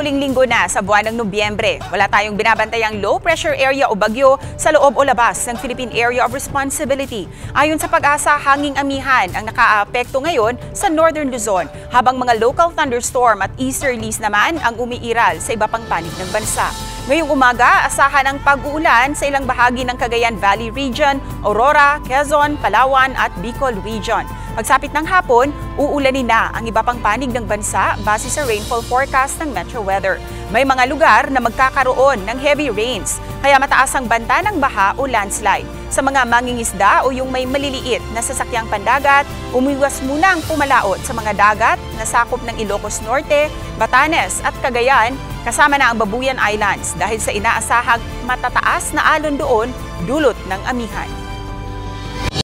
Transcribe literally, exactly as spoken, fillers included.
huling linggo na sa buwan ng Nobyembre. Wala tayong binabantayang low pressure area o bagyo sa loob o labas ng Philippine Area of Responsibility. Ayon sa Pag-asa, hanging amihan ang nakaapekto ngayon sa Northern Luzon, habang mga local thunderstorm at easterlies naman ang umiiral sa iba pang panig ng bansa. Ngayong umaga, asahan ang pag-uulan sa ilang bahagi ng Cagayan Valley Region, Aurora, Quezon, Palawan at Bicol Region. Pagsapit ng hapon, uulanin na ang iba pang panig ng bansa base sa rainfall forecast ng Metro Weather. May mga lugar na magkakaroon ng heavy rains, kaya mataas ang banta ng baha o landslide. Sa mga mangingisda o yung may maliliit na sasakyang pandagat, umiwas muna ang pumalaot sa mga dagat na sakop ng Ilocos Norte, Batanes at Cagayan, kasama na ang Babuyan Islands dahil sa inaasahang matataas na alon doon dulot ng amihan.